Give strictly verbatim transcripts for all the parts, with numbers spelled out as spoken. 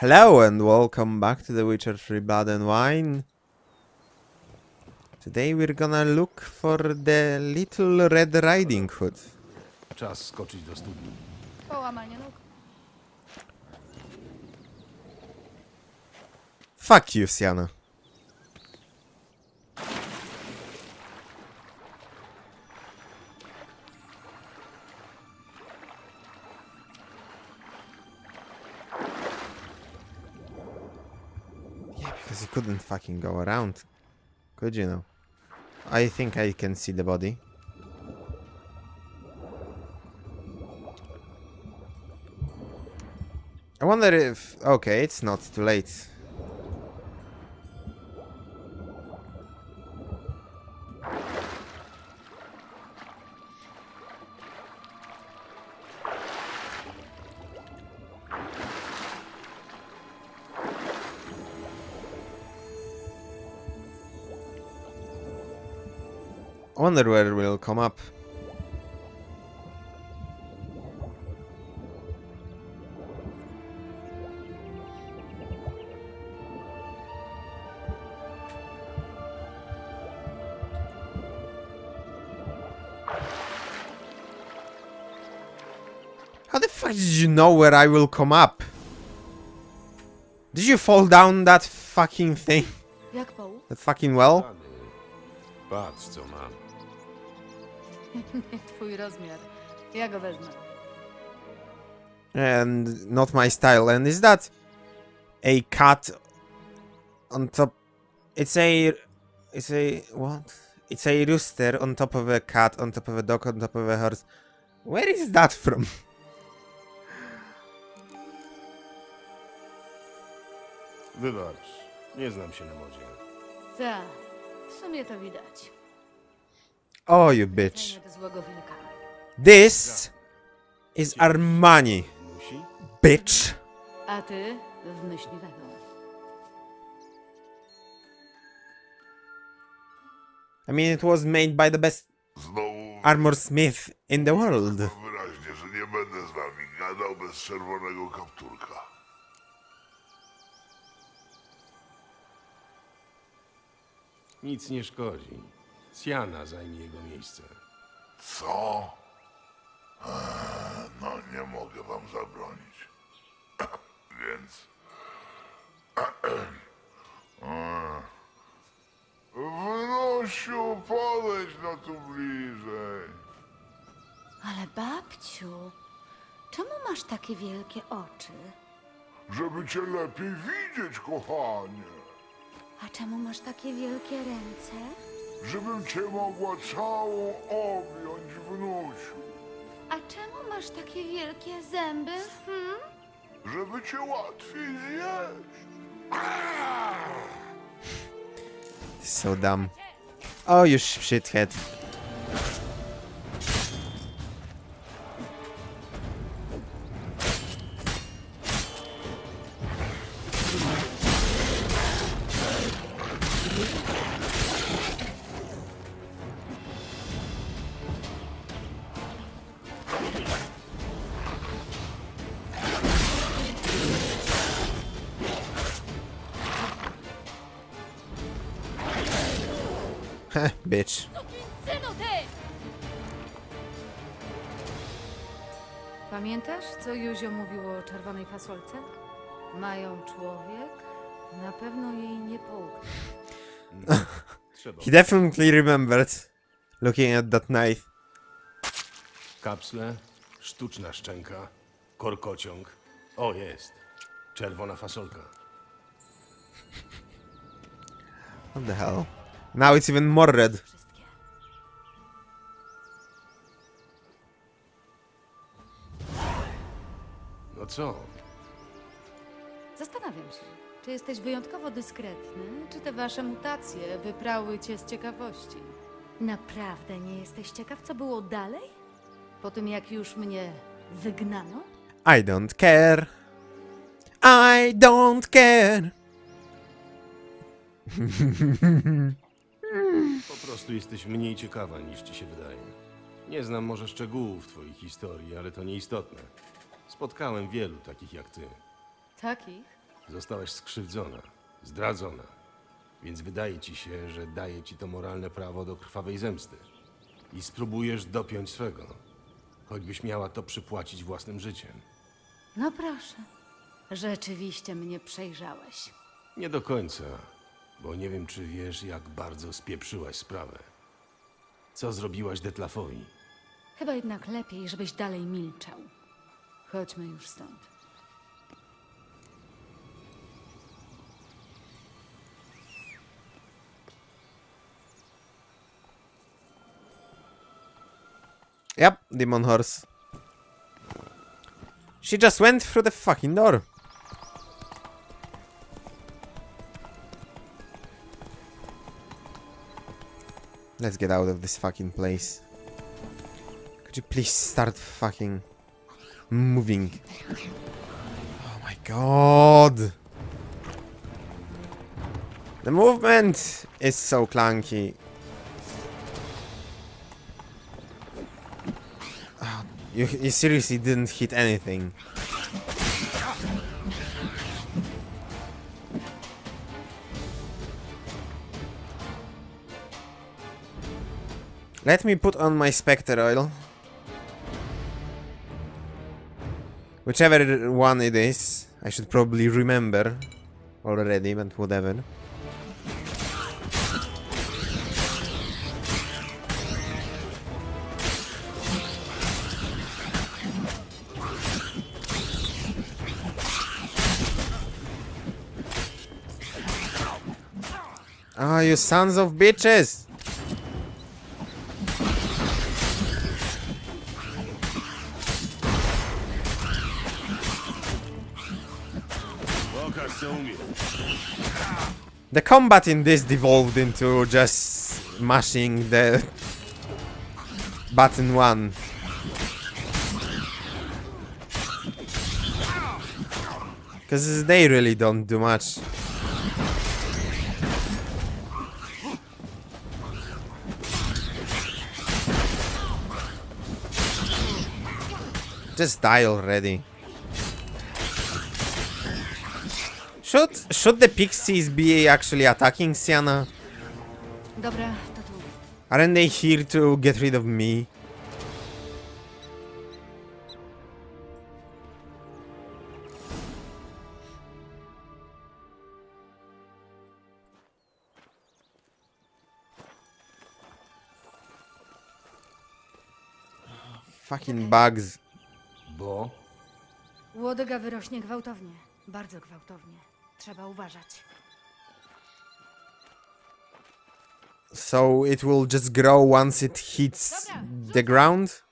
Hello and welcome back to The Witcher three Blood and Wine. Today we're gonna look for the little Red Riding Hood. Czas skoczyć do studni. Połamanie nóg. Fuck you, Siana. Yeah, because he couldn't fucking go around. Could you know? I think I can see the body. I wonder if... Okay, it's not too late. I wonder where we'll come up. How the fuck did you know where I will come up? Did you fall down that fucking thing? Jak połów? That fucking well? Patrz, co mam. Twój rozmiar. Ja go wezmę. And not my style. And is that a cat on top? It's a, it's a what? It's a rooster on top of a cat, on top of a dog, on top of a horse. Where is that from? Wybacz, nie znam się na modzie. Tak, w sumie to widać. Oh, you bitch! Zajmę do złego wilka. This is Armani, Musi? bitch. A ty w myśliwego. I mean, it was made by the best Znowu armor smith in the world. wyraźnie, że nie będę z wami gadał bez czerwonego kapturka. Nic nie szkodzi. Siana zajmie jego miejsce. Co? Eee, No nie mogę wam zabronić. Więc... Eee. Wnusiu, podejdź no tu bliżej. Ale babciu, czemu masz takie wielkie oczy? Żeby cię lepiej widzieć, kochanie. A czemu masz takie wielkie ręce? Żebym cię mogła całą objąć, wnusiu. A czemu masz takie wielkie zęby? Hmm? Żeby cię łatwiej zjeść. So dumb. Oh, you shithead. Heh, bitch. Synu ty! Pamiętasz, co Józio mówił o czerwonej fasolce? Mają człowiek, na pewno jej nie połknie. Trzeba. He definitely remembered looking at that knife. Kapsle, sztuczna szczęka, korkociąg. O, jest. Czerwona fasolka. What the hell? Now it's even more red. Wszystkie. No co? Zastanawiam się, czy jesteś wyjątkowo dyskretny, czy te wasze mutacje wyprały cię z ciekawości. Naprawdę nie jesteś ciekaw, co było dalej? Po tym, jak już mnie wygnano? I don't care. I don't care. Po prostu jesteś mniej ciekawa niż ci się wydaje. Nie znam może szczegółów twojej historii, ale to nieistotne. Spotkałem wielu takich jak ty. Takich? Zostałaś skrzywdzona, zdradzona. Więc wydaje ci się, że daje ci to moralne prawo do krwawej zemsty. I spróbujesz dopiąć swego. Choćbyś miała to przypłacić własnym życiem. No proszę. Rzeczywiście mnie przejrzałeś. Nie do końca, bo nie wiem, czy wiesz, jak bardzo spieprzyłaś sprawę. Co zrobiłaś Detlafowi? Chyba jednak lepiej, żebyś dalej milczał. Chodźmy już stąd. Yep, Demon Horse. She just went through the fucking door. Let's get out of this fucking place. Could you please start fucking moving? Oh my god. The movement is so clunky. Oh, you, you seriously didn't hit anything. Let me put on my Spectre oil. Whichever one it is. I should probably remember already, but whatever. Ah, you sons of bitches! The combat in this devolved into just mashing the button one. Because they really don't do much. Just die already. Should, should the pixies be actually attacking Siana? Dobra, to tu. Aren't they here to get rid of me? Fucking bugs. Bo? Łodyga wyrośnie gwałtownie. Bardzo gwałtownie. Trzeba uważać. So it will just grow once it hits the ground?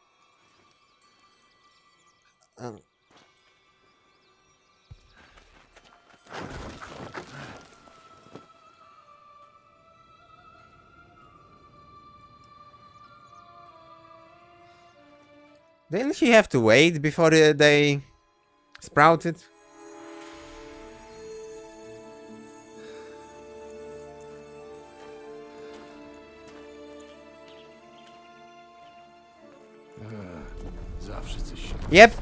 Um. Didn't he have to wait before uh, they sprouted? Zawsze coś się... Yep.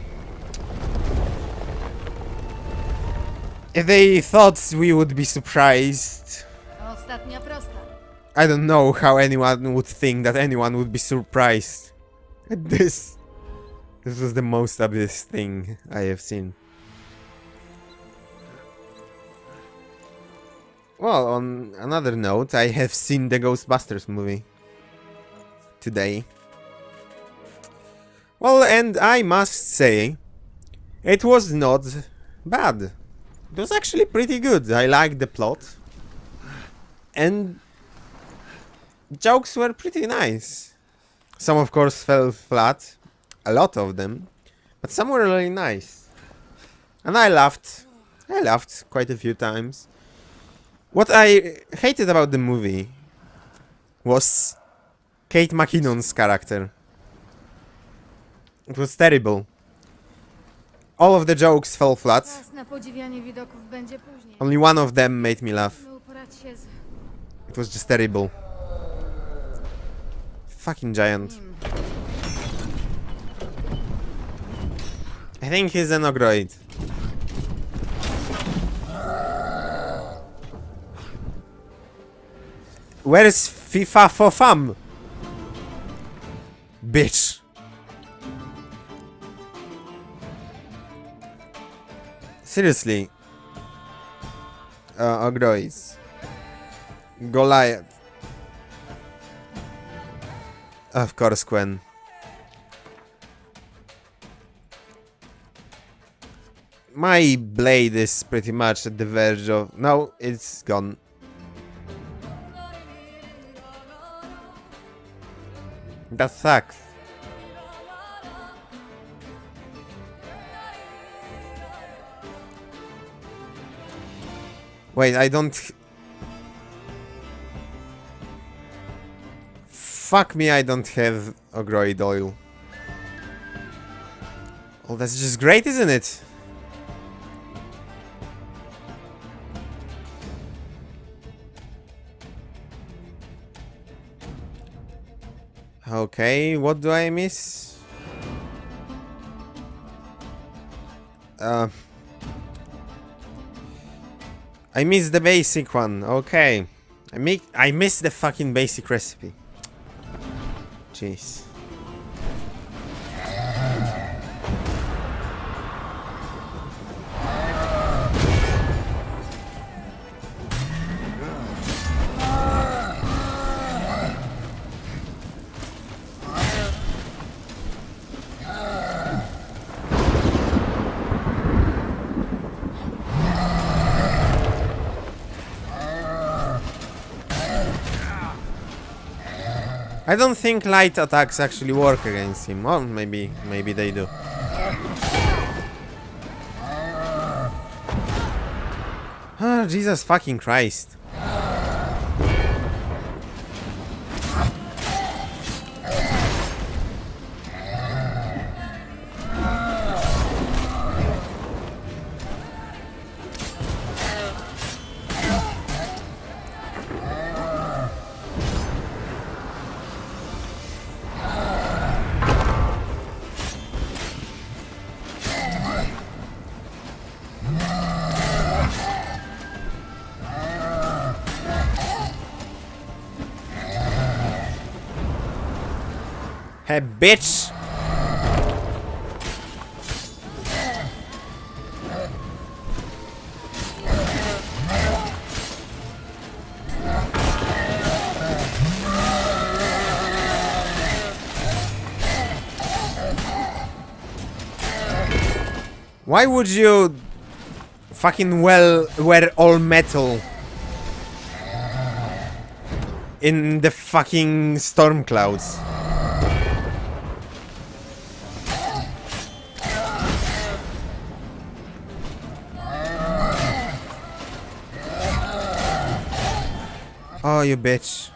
They thought we would be surprised. Ostatnia prosta. I don't know how anyone would think that anyone would be surprised at this. This was the most obvious thing I have seen. Well, on another note, I have seen the Ghostbusters movie today. Well, and I must say, it was not bad. It was actually pretty good. I liked the plot. And jokes were pretty nice. Some, of course, fell flat. A lot of them. But some were really nice. And I laughed. I laughed quite a few times. What I hated about the movie was Kate McKinnon's character. It was terrible. All of the jokes fell flat. Czas na podziwianie widoków będzie później. Only one of them made me laugh. No, uporać się z... It was just terrible. Fucking giant. I think he's an Ogroid. Where's FIFA for fun? Bitch. Seriously. Uh, Ogrois. Goliath. Of course, Quen. My blade is pretty much at the verge of... No, it's gone. That sucks. Wait, I don't... Fuck me, I don't have Ogroid oil. Oh, that's just great, isn't it? Okay, what do I miss? Uh, I miss the basic one. Okay, I make I miss the fucking basic recipe. Jeez. I don't think light attacks actually work against him. Well, maybe, maybe they do. Oh, Jesus fucking Christ. Hey, bitch! Why would you fucking well wear all metal in the fucking storm clouds? Oh, you bitch.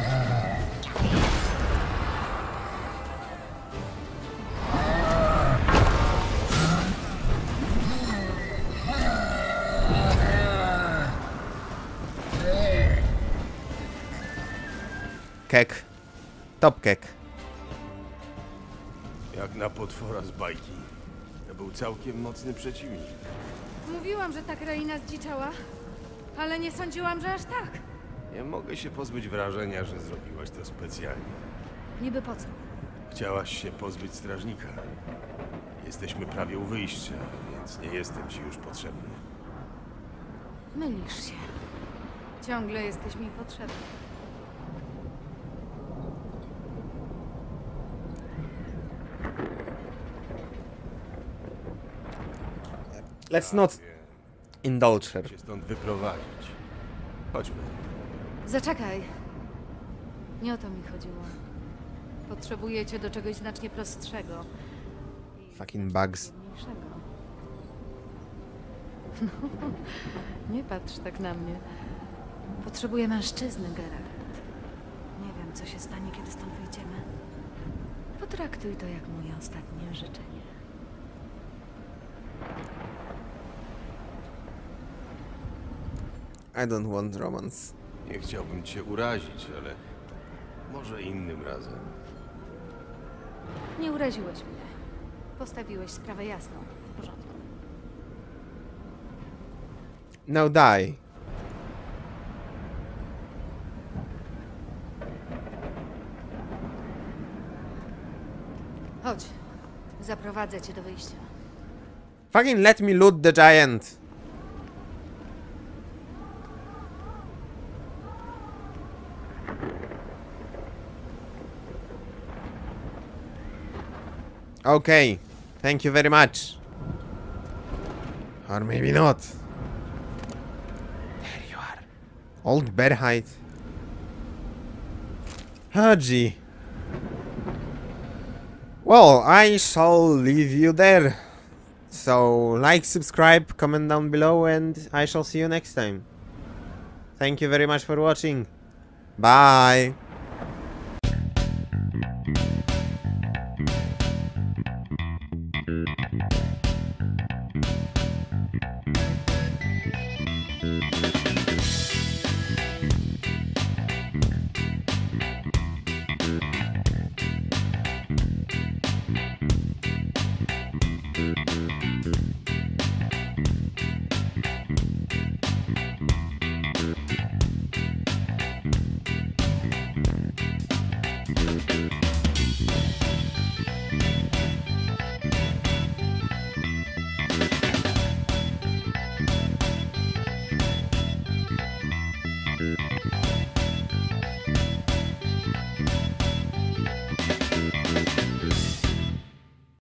Kek. Top kek. Jak na potwora z bajki. To był całkiem mocny przeciwnik. Mówiłam, że ta kraina zdziczała, ale nie sądziłam, że aż tak. Nie mogę się pozbyć wrażenia, że zrobiłaś to specjalnie. Niby po co? Chciałaś się pozbyć strażnika. Jesteśmy prawie u wyjścia, więc nie jestem ci już potrzebny. Mylisz się. Ciągle jesteś mi potrzebny. Let's not indulge her. Się stąd wyprowadzić. Chodźmy. Zaczekaj. Nie o to mi chodziło. Potrzebujecie do czegoś znacznie prostszego. i Fucking bugs. mniejszego. No, nie patrz tak na mnie. Potrzebuję mężczyzny, Geralt. Nie wiem, co się stanie, kiedy stąd wyjdziemy. Potraktuj to jak moje ostatnie życzenie. I don't want romance. Nie chciałbym cię urazić, ale może innym razem. Nie uraziłeś mnie. Postawiłeś sprawę jasno. W porządku. Now die. Zaprowadzę cię do wyjścia. Fucking let me loot the giant. Okay, thank you very much. Or maybe not. There you are. Old Bearhide. Oh gee. Well, I shall leave you there. So, like, subscribe, comment down below, and I shall see you next time. Thank you very much for watching. Bye. Thank you.